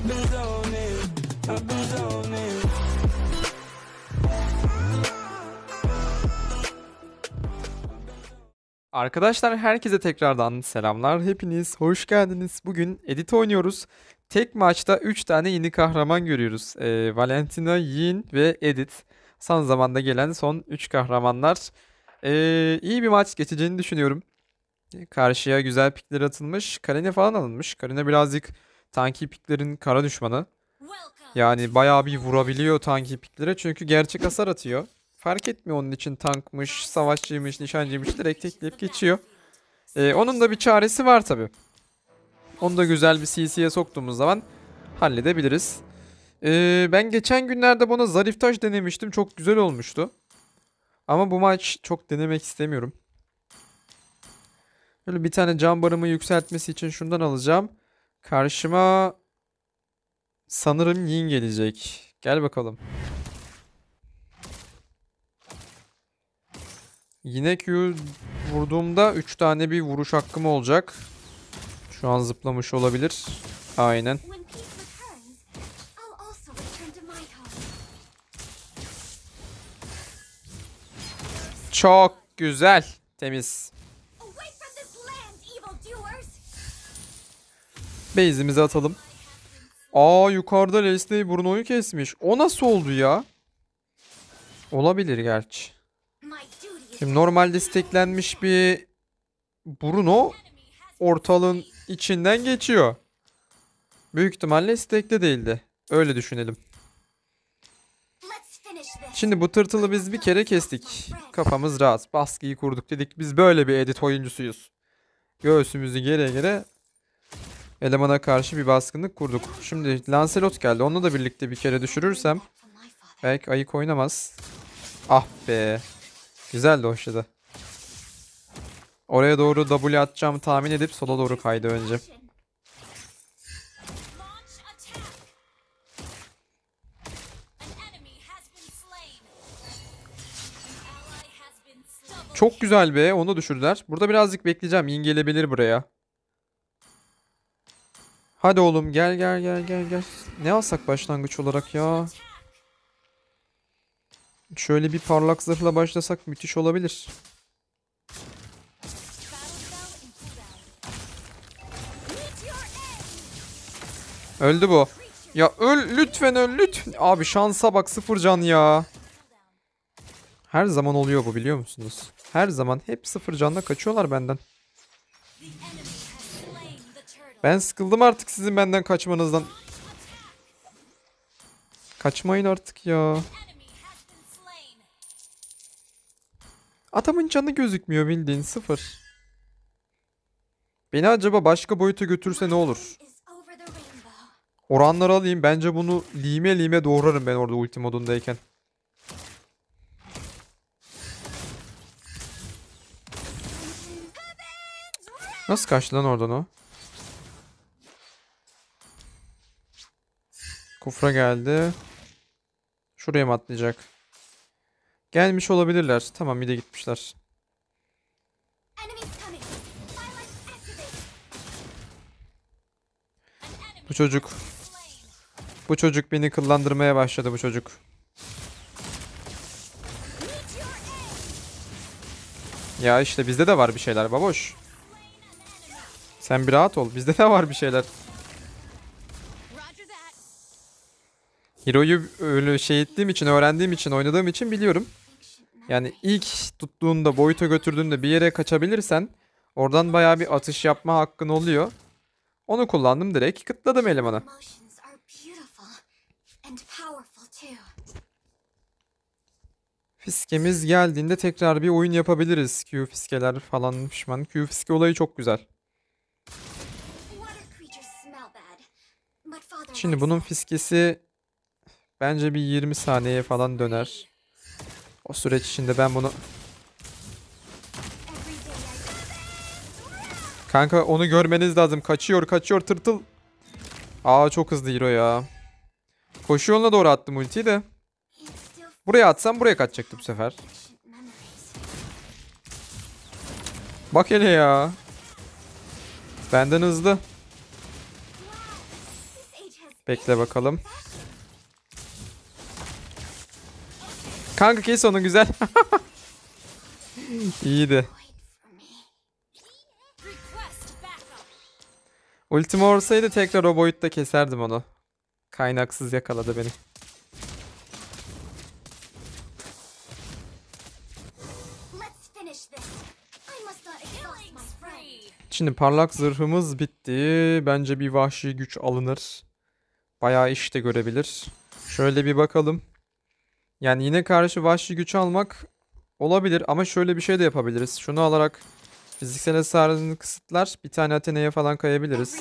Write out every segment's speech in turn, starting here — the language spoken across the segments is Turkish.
Arkadaşlar herkese tekrardan selamlar. Hepiniz hoş geldiniz. Bugün Edit oynuyoruz. Tek maçta 3 tane yeni kahraman görüyoruz. Valentina, Yin ve Edit. Son zamanda gelen son 3 kahramanlar. İyi bir maç geçeceğini düşünüyorum. Karşıya güzel pikler atılmış. Karine falan alınmış. Karine birazcık tanki piklerin kara düşmanı. Yani bayağı bir vurabiliyor tanki piklere çünkü gerçek hasar atıyor. Fark etmiyor onun için tankmış, savaşçıymış, nişancıymış direkt tekleyip geçiyor. Onun da bir çaresi var tabi. Onu da güzel bir CC'ye soktuğumuz zaman halledebiliriz. Ben geçen günlerde buna zarif taş denemiştim. Çok güzel olmuştu. Ama bu maç çok denemek istemiyorum. Böyle bir tane can barımı yükseltmesi için şundan alacağım. Karşıma sanırım Yin gelecek. Gel bakalım. Yine Q vurduğumda 3 tane bir vuruş hakkım olacak. Şu an zıplamış olabilir. Aynen. Çok güzel. Temiz. Base'imizi atalım. Aa, yukarıda Leslie Bruno'yu kesmiş. O nasıl oldu ya? Olabilir gerçi. Şimdi normalde steklenmiş bir Bruno ortalığın içinden geçiyor. Büyük ihtimalle stekte değildi. Öyle düşünelim. Şimdi bu tırtılı biz bir kere kestik. Kafamız rahat. Baskıyı kurduk dedik. Biz böyle bir edit oyuncusuyuz. Göğsümüzü gere gere elemana karşı bir baskınlık kurduk. Şimdi Lancelot geldi. Onunla da birlikte bir kere düşürürsem belki ayık oynamaz. Ah be. Güzel de hoşladı. Oraya doğru W atacağımı tahmin edip sola doğru kaydı önce. Çok güzel be. Onu düşürdüler. Burada birazcık bekleyeceğim. Yin gelebilir buraya. Hadi oğlum gel gel gel gel gel. Ne alsak başlangıç olarak ya? Şöyle bir parlak zırhla başlasak müthiş olabilir. Öldü bu. Ya öl lütfen, öl lütfen. Abi şansa bak, 0 can ya. Her zaman oluyor bu, biliyor musunuz? Her zaman hep 0 canla kaçıyorlar benden. Ben sıkıldım artık sizin benden kaçmanızdan. Kaçmayın artık ya. Adamın canı gözükmüyor, bildiğin 0. Beni acaba başka boyuta götürse ne olur? Oranları alayım. Bence bunu lime lime doğrarım ben orada ulti modundayken. Nasıl kaçtı lan oradan o? Kufra geldi. Şuraya mı atlayacak? Gelmiş olabilirler. Tamam, bir de gitmişler. Bu çocuk. Bu çocuk beni kıllandırmaya başladı, bu çocuk. Ya işte bizde de var bir şeyler baboş. Sen bir rahat ol. Bizde de var bir şeyler. Hero'yu öyle şey ettiğim için, öğrendiğim için, oynadığım için biliyorum. Yani ilk tuttuğunda, boyuta götürdüğünde bir yere kaçabilirsen oradan bayağı bir atış yapma hakkın oluyor. Onu kullandım, direkt kıtladım elemanı. Fiskemiz geldiğinde tekrar bir oyun yapabiliriz. Q fiskeler falan pişman. Q fiske olayı çok güzel. Şimdi bunun fiskesi bence bir 20 saniye falan döner. O süreç içinde ben bunu... Kanka onu görmeniz lazım. Kaçıyor kaçıyor tırtıl. Aa, çok hızlı hero ya. Koşu yoluna doğru attım ultiyi de. Buraya atsam buraya kaçacaktı bu sefer. Bak hele ya. Benden hızlı. Bekle bakalım. Kanka kes onu, güzel. İyiydi. Ultim olsaydı tekrar o boyutta keserdim onu. Kaynaksız yakaladı beni. Şimdi parlak zırhımız bitti. Bence bir vahşi güç alınır. Bayağı iş de görebilir. Şöyle bir bakalım. Yani yine karşı vahşi güç almak olabilir ama şöyle bir şey de yapabiliriz. Şunu alarak fiziksel hasarını kısıtlar. Bir tane Athena'ya falan kayabiliriz.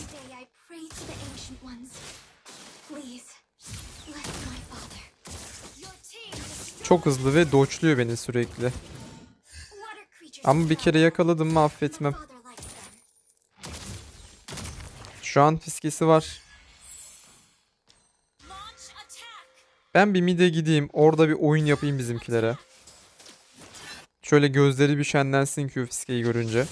Çok hızlı ve dodge'luyor beni sürekli. Ama bir kere yakaladım mı affetmem. Şu an fiskesi var. Ben bir mid'e gideyim. Orada bir oyun yapayım bizimkilere. Şöyle gözleri bir şenlensin Q fiskeyi görünce.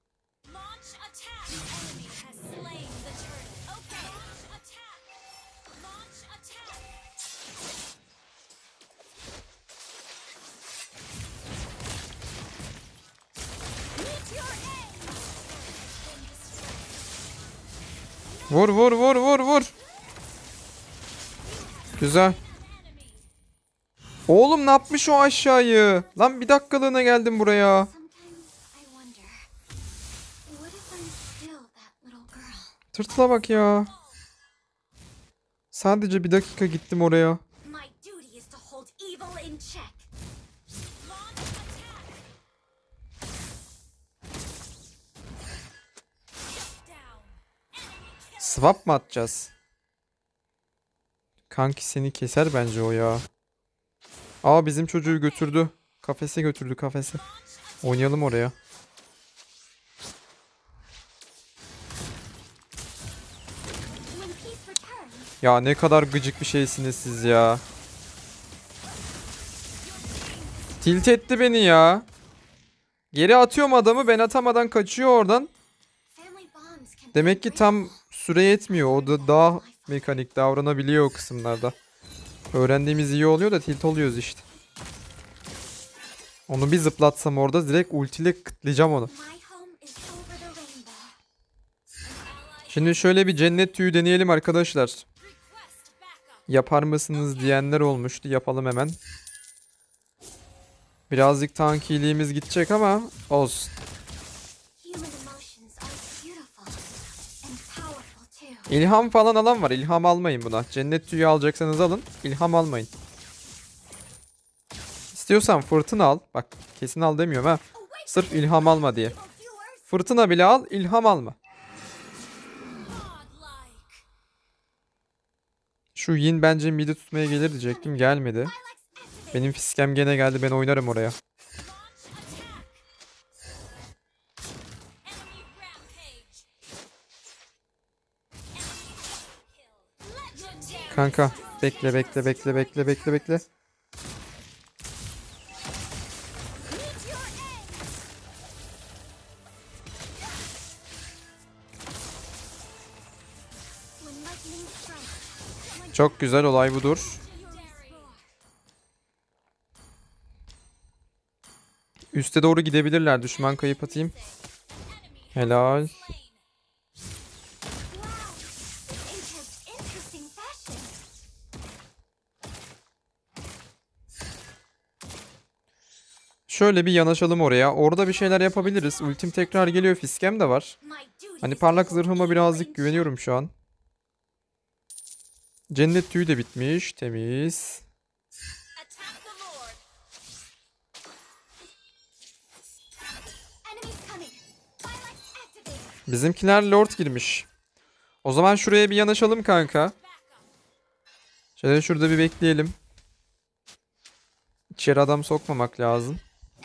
Vur vur vur vur vur. Güzel. Oğlum ne yapmış o aşağıyı? Lan bir dakikalığına geldim buraya. Tırtıla bak ya. Sadece bir dakika gittim oraya. Swap mı atacağız? Kanki seni keser bence o ya. Aa bizim çocuğu götürdü. Kafese götürdü, kafese. Oynayalım oraya. Ya ne kadar gıcık bir şeysiniz siz ya. Tilt etti beni ya. Geri atıyorum adamı, ben atamadan kaçıyor oradan. Demek ki tam süre yetmiyor. O da daha mekanik davranabiliyor o kısımlarda. Öğrendiğimiz iyi oluyor da tilt oluyoruz işte. Onu bir zıplatsam orada direkt ultiyle kıtlayacağım onu. Şimdi şöyle bir cennet tüyü deneyelim arkadaşlar. Yapar mısınız diyenler olmuştu. Yapalım hemen. Birazcık tankiliğimiz gidecek ama olsun. İlham falan alan var. İlham almayın buna. Cennet tüyü alacaksanız alın. İlham almayın. İstiyorsan fırtına al. Bak kesin al demiyorum ha. Sırf ilham alma diye. Fırtına bile al, ilham alma. Şu Yin bence midi tutmaya gelir diyecektim. Gelmedi. Benim fiskem gene geldi. Ben oynarım oraya. Kanka bekle bekle bekle bekle bekle bekle. Çok güzel, olay budur. Üste doğru gidebilirler. Düşman kayıp atayım. Helal. Şöyle bir yanaşalım oraya. Orada bir şeyler yapabiliriz. Ultim tekrar geliyor. Fiskem de var. Hani parlak zırhıma birazcık güveniyorum şu an. Cennet tüyü de bitmiş. Temiz. Bizimkiler lord girmiş. O zaman şuraya bir yanaşalım kanka. Şöyle şurada bir bekleyelim. İçeri adam sokmamak lazım.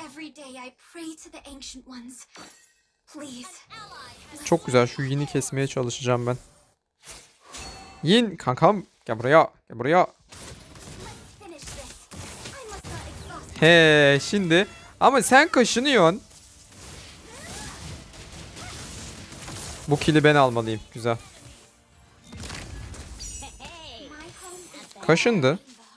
Çok güzel, şu Yin'i kesmeye çalışacağım ben. Yin kankam gel buraya, gel buraya. He şimdi ama sen kaşınıyorsun. Bu kill'i ben almalıyım, güzel. Kaşındı.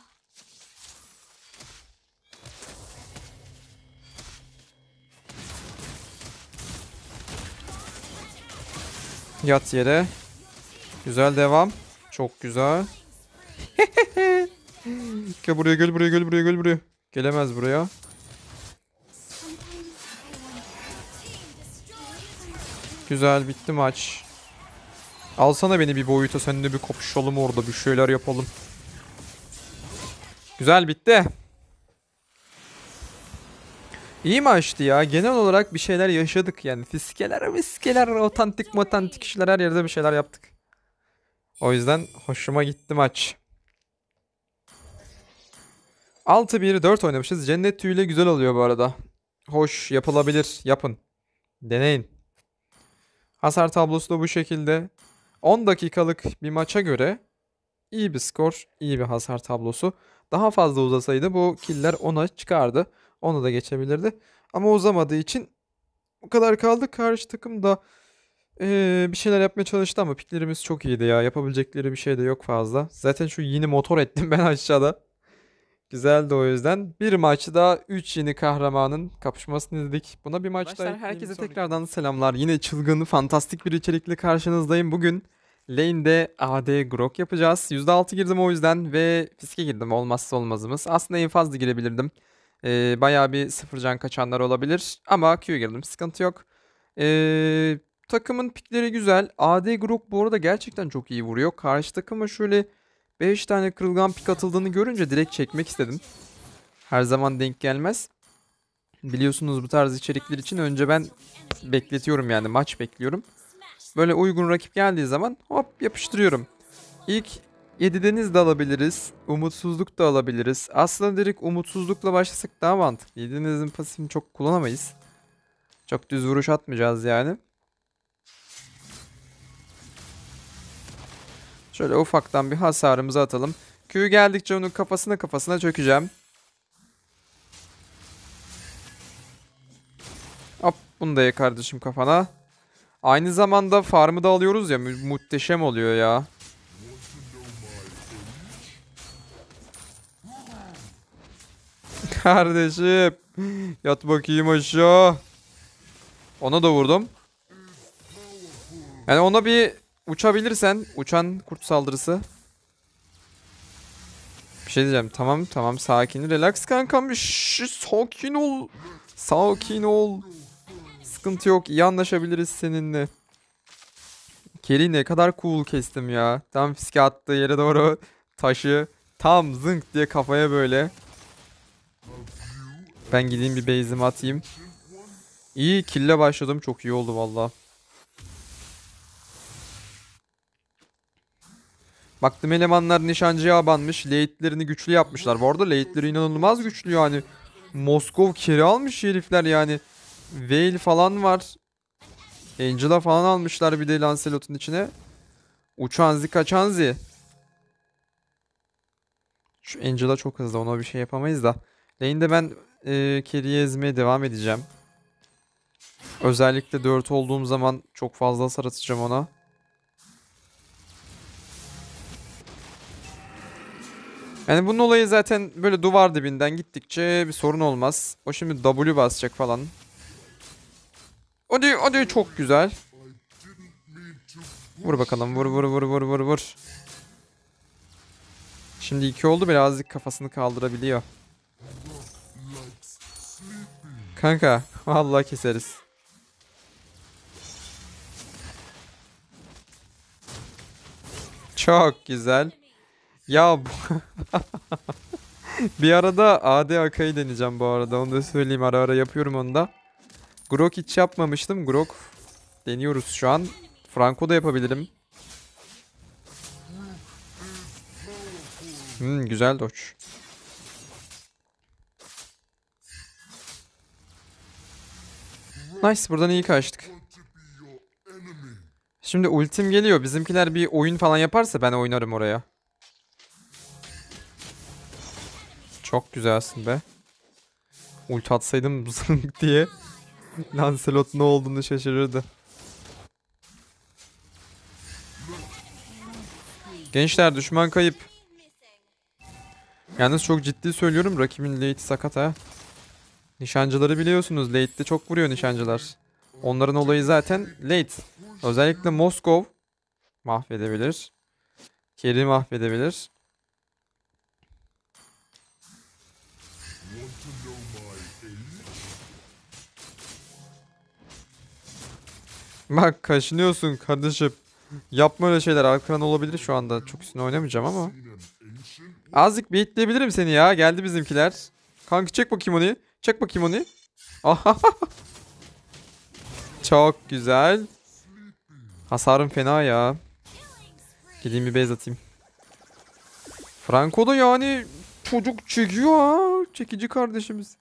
Yat yere. Güzel devam. Çok güzel. Gel buraya, gel buraya, gel buraya, gel buraya. Gelemez buraya. Güzel, bitti maç. Alsana beni bir boyuta, seninle bir kapışalım orada, bir şeyler yapalım. Güzel, bitti. İyi maçtı ya. Genel olarak bir şeyler yaşadık yani. Fiskeler, otantik kişiler, her yerde bir şeyler yaptık. O yüzden hoşuma gitti maç. 6-1-4 oynamışız. Cennet tüyüyle güzel oluyor bu arada. Hoş, yapılabilir. Yapın. Deneyin. Hasar tablosu da bu şekilde. 10 dakikalık bir maça göre iyi bir skor, iyi bir hasar tablosu. Daha fazla uzasaydı bu killer 10'a çıkardı. Onu da geçebilirdi. Ama uzamadığı için bu kadar kaldı. Karşı takım da bir şeyler yapmaya çalıştı ama piklerimiz çok iyiydi ya. Yapabilecekleri bir şey de yok fazla. Zaten şu yeni motor ettim ben aşağıda. Güzeldi o yüzden. Bir maçta 3 yeni kahramanın kapışmasını izledik. Buna bir maç daha Arkadaşlar, herkese tekrardan selamlar. Yine çılgın, fantastik bir içerikle karşınızdayım. Bugün lane'de AD Grok yapacağız. %6 girdim o yüzden ve fiske girdim, olmazsa olmazımız. Aslında en fazla girebilirdim. Bayağı bir sıfır can kaçanlar olabilir ama Q girdim, sıkıntı yok. Takımın pikleri güzel. AD Grok bu arada gerçekten çok iyi vuruyor. Karşı takıma şöyle 5 tane kırılgan pik atıldığını görünce direkt çekmek istedim. Her zaman denk gelmez. Biliyorsunuz bu tarz içerikler için önce ben bekletiyorum, yani maç bekliyorum. Böyle uygun rakip geldiği zaman hop yapıştırıyorum. İlk 7 deniz de alabiliriz. Umutsuzluk da alabiliriz. Aslında direkt umutsuzlukla başlasak daha mantıklı. 7 denizin pasifini çok kullanamayız. Çok düz vuruş atmayacağız yani. Şöyle ufaktan bir hasarımızı atalım. Q geldikçe onun kafasına çökeceğim. Hop, bunu da ye kardeşim kafana. Aynı zamanda farmı da alıyoruz ya, muhteşem oluyor ya. Kardeşim yat bakayım aşağı. Ona da vurdum. Yani ona bir uçabilirsen, uçan kurt saldırısı. Bir şey diyeceğim. Tamam, sakin, relax kankam. Sakin ol. Sakin ol. Sıkıntı yok. İyi anlaşabiliriz seninle. Kerry ne kadar cool kestim ya. Tam fiske attığı yere doğru taşı tam zınk diye kafaya böyle. Ben gideyim bir base'imi atayım. İyi kill'le başladım. Çok iyi oldu valla. Baktım elemanlar nişancıya abanmış. Late'lerini güçlü yapmışlar. Bu arada late'leri inanılmaz güçlü yani. Moskov Kerry almış herifler yani. Veil falan var. Angela falan almışlar bir de Lancelot'un içine. Uçanzi kaçanzi. Şu Angela çok hızlı, ona bir şey yapamayız da. Lane'de ben Kerry'i ezmeye devam edeceğim. Özellikle 4 olduğum zaman çok fazla hasar atacağım ona. Yani bunun olayı zaten böyle duvar dibinden gittikçe bir sorun olmaz. O şimdi W basacak falan. Hadi çok güzel. Vur bakalım, vur. Şimdi 2 oldu, birazcık kafasını kaldırabiliyor. Kanka vallahi keseriz. Çok güzel. Ya bir arada AD Akai'yi deneyeceğim bu arada. Onu da söyleyeyim, ara ara yapıyorum onu da. Grok hiç yapmamıştım. Grok deniyoruz şu an. Franco da yapabilirim. Güzel dodge. Nice, buradan iyi kaçtık. Şimdi ultim geliyor. Bizimkiler bir oyun falan yaparsa ben oynarım oraya. Çok güzelsin be. Ulti atsaydım zınk diye Lancelot ne olduğunu şaşırırdı. Gençler, düşman kayıp. Yalnız çok ciddi söylüyorum, rakibin late'i sakat ha. Nişancıları biliyorsunuz, late'de çok vuruyor nişancılar. Onların olayı zaten late. Özellikle Moskov mahvedebilir. Kerry mahvedebilir. Bak kaşınıyorsun kardeşim. Yapma öyle şeyler. Arkadan olabilir şu anda. Çok üstüne oynamayacağım ama. Azıcık baitleyebilirim seni ya. Geldi bizimkiler. Kanka çek bakayım onu. Çek bakayım onu. Aha. Çok güzel. Hasarım fena ya. Gideyim bir base atayım. Franco da yani çocuk çekiyor ha. Çekici kardeşimiz.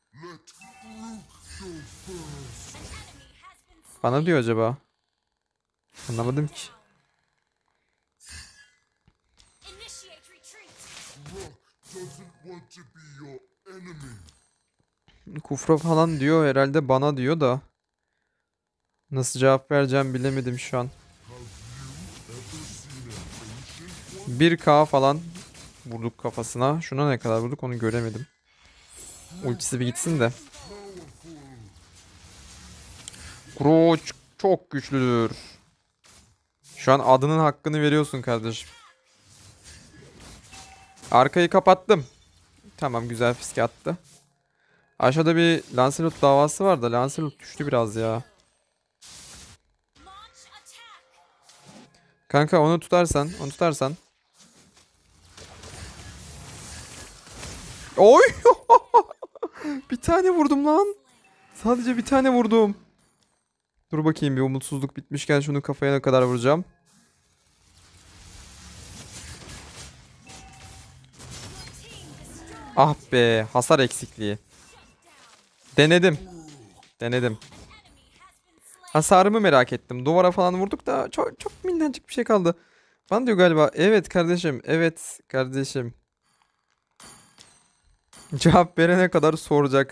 Bana diyor acaba. Anlamadım ki. Kufra falan diyor herhalde, bana diyor da. Nasıl cevap vereceğim bilemedim şu an. 1K falan vurduk kafasına. Şuna ne kadar vurduk onu göremedim. Ultisi bir gitsin de. Kroç çok güçlüdür. Şu an adının hakkını veriyorsun kardeşim. Arkayı kapattım. Tamam, güzel fiske attı. Aşağıda bir Lancelot davası var da Lancelot düştü biraz ya. Kanka onu tutarsan. Oy! Bir tane vurdum lan. Sadece bir tane vurdum. Dur bakayım, bir umutsuzluk bitmişken şunu kafaya ne kadar vuracağım. Ah be, hasar eksikliği. Denedim. Denedim. Hasarımı merak ettim. Duvara falan vurduk da çok çok minnacık bir şey kaldı. Bana diyor galiba. Evet kardeşim. Evet kardeşim. Cevap verene kadar soracak.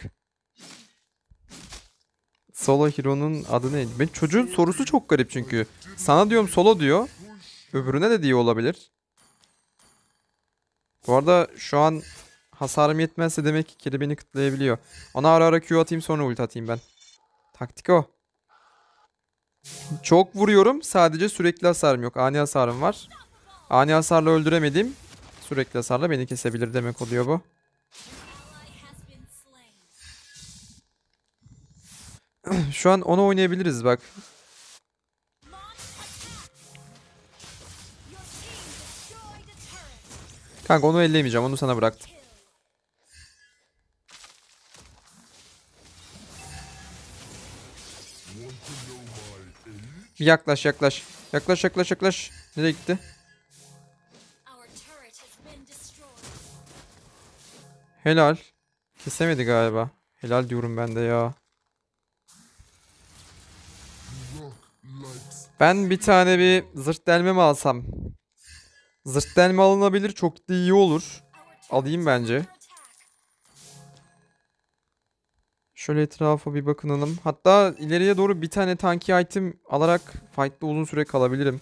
Solo Hero'nun adı neydi? Ben çocuğun sorusu çok garip çünkü. Sana diyorum solo diyor. Öbürüne de diyor olabilir. Bu arada şu an hasarım yetmezse demek ki kedi beni kıtlayabiliyor. Ona ara ara Q atayım, sonra ult atayım ben. Taktik o. Çok vuruyorum. Sadece sürekli hasarım yok. Ani hasarım var. Ani hasarla öldüremedim. Sürekli hasarla beni kesebilir demek oluyor bu. Şu an onu oynayabiliriz bak. Kanka onu elleyemeyeceğim. Onu sana bıraktım. Bir yaklaş yaklaş. Yaklaş yaklaş yaklaş. Nereye gitti? Helal. Kesemedi galiba. Helal diyorum ben de ya. Ben bir tane bir zırt delme mi alsam? Zırt delme alınabilir. Çok da iyi olur. Alayım bence. Şöyle etrafa bir bakınalım. Hatta ileriye doğru bir tane tanki item alarak fight'ta uzun süre kalabilirim.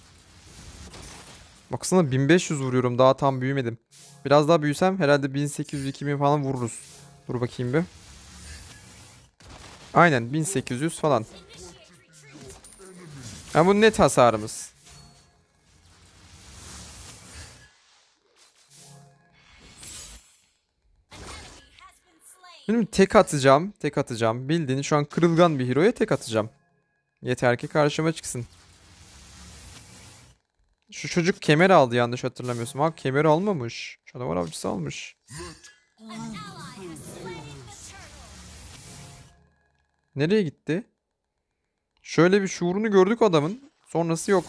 Baksana 1500 vuruyorum. Daha tam büyümedim. Biraz daha büyüsem herhalde 1800-2000 falan vururuz. Dur bakayım bir. Aynen 1800 falan. Ha, bu net hasarımız. Şimdi tek atacağım. Tek atacağım. Bildiğin şu an kırılgan bir hero'ya tek atacağım. Yeter ki karşıma çıksın. Şu çocuk kemer aldı yanlış hatırlamıyorsam. Ha, kemer almamış. Canavar avcısı almış. Nereye gitti? Şöyle bir şuurunu gördük adamın. Sonrası yok.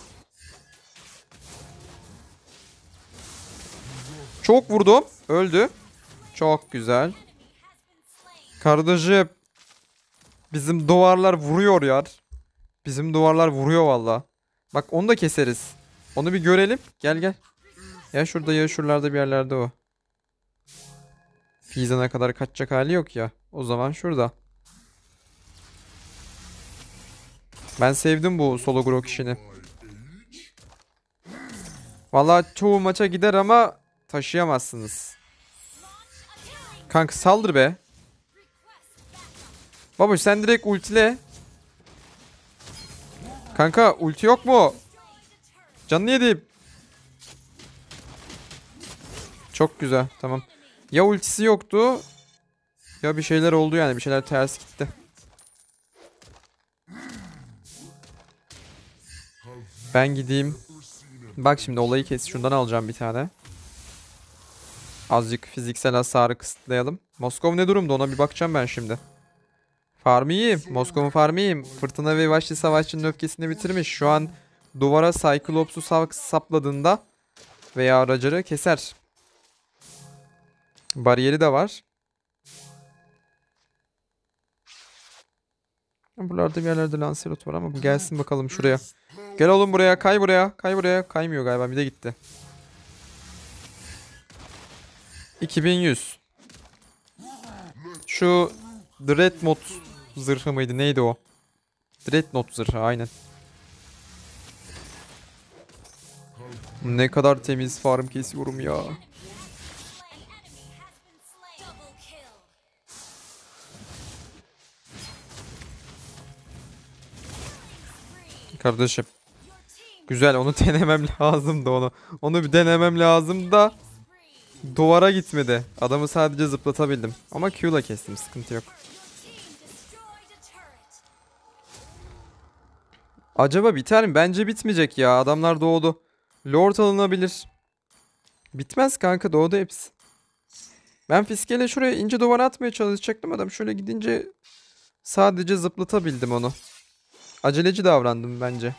Çok vurdum. Öldü. Çok güzel. Kardeşim. Bizim duvarlar vuruyor ya. Bizim duvarlar vuruyor valla. Bak onu da keseriz. Onu bir görelim. Gel gel. Ya şurada ya şuralarda bir yerlerde o. Fizan'a kadar kaçacak hali yok ya. O zaman şurada. Ben sevdim bu solo grok işini. Valla çoğu maça gider ama taşıyamazsınız. Kanka saldır be. Babuş sen direkt ultile. Kanka ulti yok mu? Canını yedim. Çok güzel. Tamam. Ya ultisi yoktu ya bir şeyler oldu yani. Bir şeyler ters gitti. Ben gideyim. Bak şimdi olayı kes. Şundan alacağım bir tane. Azıcık fiziksel hasarı kısıtlayalım. Moskov ne durumda ona bir bakacağım ben şimdi. Farmı iyiyim. Moskov'un farmı iyiyim. Fırtına ve Vahşi Savaşçı'nın öfkesini bitirmiş. Şu an duvara Cyclops'u sapladığında veya aracırı keser. Bariyeri de var. Buralarda bir yerlerde Lancelot var ama bu gelsin bakalım şuraya. Gel oğlum buraya, kay buraya, kay buraya. Kaymıyor galiba, bir de gitti. 2100. Şu Dreadnought zırhı mıydı? Neydi o? Dreadnought zırhı aynen. Ne kadar temiz farm kesiyorum ya. Kardeşim. Güzel, onu denemem lazım da onu. Onu bir denemem lazım da duvara gitmedi. Adamı sadece zıplatabildim. Ama Q'la kestim, sıkıntı yok. Acaba biter mi? Bence bitmeyecek ya. Adamlar doğdu. Lord alınabilir. Bitmez kanka, doğdu hepsi. Ben fiskeyle şuraya ince duvar atmaya çalışacaktım. Adam şöyle gidince sadece zıplatabildim onu. Aceleci davrandım bence.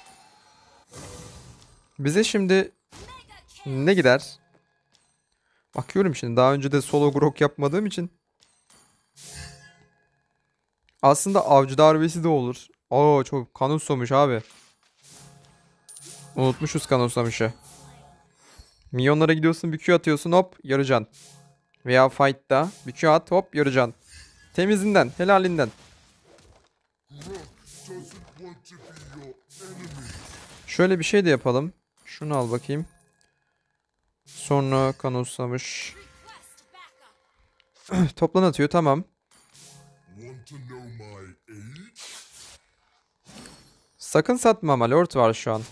Bize şimdi ne gider? Bakıyorum şimdi, daha önce de solo grok yapmadığım için. Aslında avcı darbesi de olur. Oo, çok kanun somuş abi. Unutmuşuz kanun somuşu. Milyonlara gidiyorsun, bir Q atıyorsun, hop yarıcan. Veya fight'ta bir Q at, hop yarıcan. Temizinden, helalinden. Şöyle bir şey de yapalım. Şunu al bakayım. Sonra kanunsamış. Toplan atıyor, tamam. Sakın satma ama lord var şu an.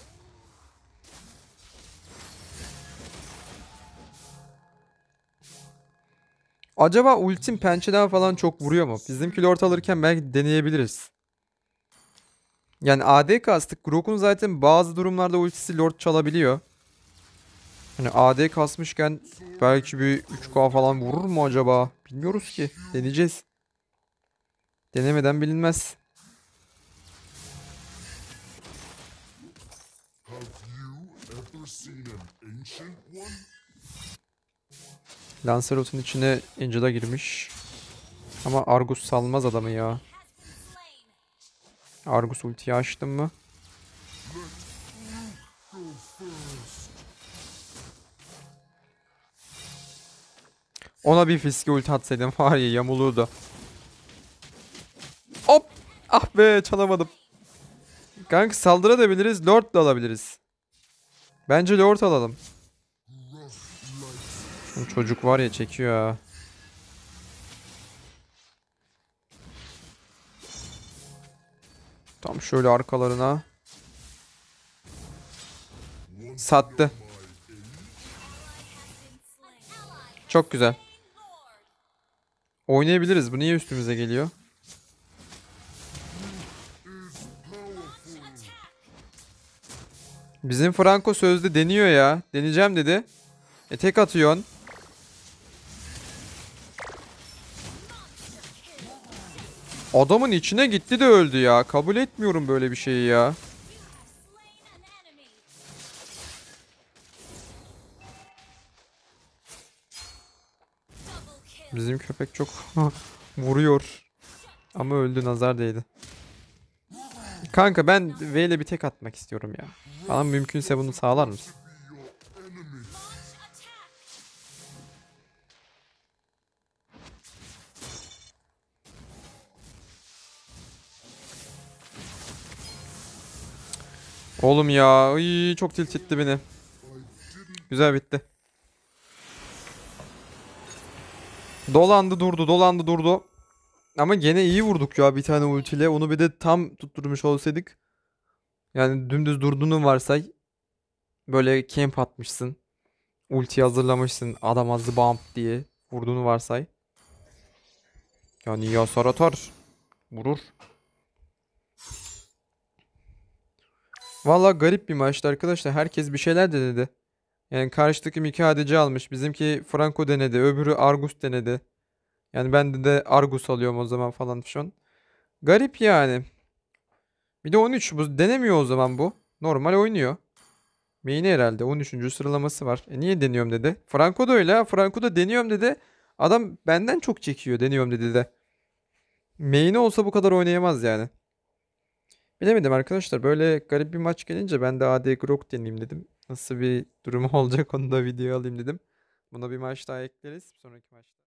Acaba ultim pençeden falan çok vuruyor mu? Bizimki lord alırken belki deneyebiliriz. Yani AD kastık. Grook'un zaten bazı durumlarda ultisi lord çalabiliyor. Hani AD kasmışken belki bir 3K falan vurur mu acaba? Bilmiyoruz ki. Deneyeceğiz. Denemeden bilinmez. Lancelot'un içine Angel'a girmiş. Ama Argus salmaz adamı ya. Argus ultiyi açtım mı? Ona bir fiske ulti atsaydım var ya, yamulurdu. Hop! Ah be, çalamadım. Kanka saldırabiliriz. Lord da alabiliriz. Bence Lord alalım. Bu çocuk var ya, çekiyor ha. Tam şöyle arkalarına. Sattı. Çok güzel. Oynayabiliriz. Bu niye üstümüze geliyor? Bizim Franco sözde deniyor ya. Deneyeceğim dedi. Tek atıyorsun. Adamın içine gitti de öldü ya. Kabul etmiyorum böyle bir şeyi ya. Bizim köpek çok vuruyor. Ama öldü, nazar değdi. Kanka ben V ile bir tek atmak istiyorum ya. Bana mümkünse bunu sağlar mısın? Oğlum ya. Ay, çok tilt etti beni. Güzel bitti. Dolandı durdu, dolandı durdu. Ama gene iyi vurduk ya bir tane ultiyle. Onu bir de tam tutturmuş olsaydık. Yani dümdüz durduğunu varsay. Böyle camp atmışsın. Ulti hazırlamışsın. Adam azı bump diye. Vurduğunu varsay. Yani iyi hasar atar. Vurur. Valla garip bir maçtı arkadaşlar. Herkes bir şeyler denedi. Yani karşı takım 2 ADC almış. Bizimki Franco denedi. Öbürü Argus denedi. Yani ben de Argus alıyorum o zaman falan şu an. Garip yani. Bir de 13 bu denemiyor o zaman bu. Normal oynuyor. Main'i herhalde 13. sıralaması var. Niye deniyorum dedi. Franco da öyle ha. Franco da deniyorum dedi. Adam benden çok çekiyor deniyorum dedi de. Main'i olsa bu kadar oynayamaz yani. Bilemedim arkadaşlar. Böyle garip bir maç gelince ben de AD Grok deneyeyim dedim. Nasıl bir durum olacak onu da video alayım dedim. Buna bir maç daha ekleriz. Sonraki maçta.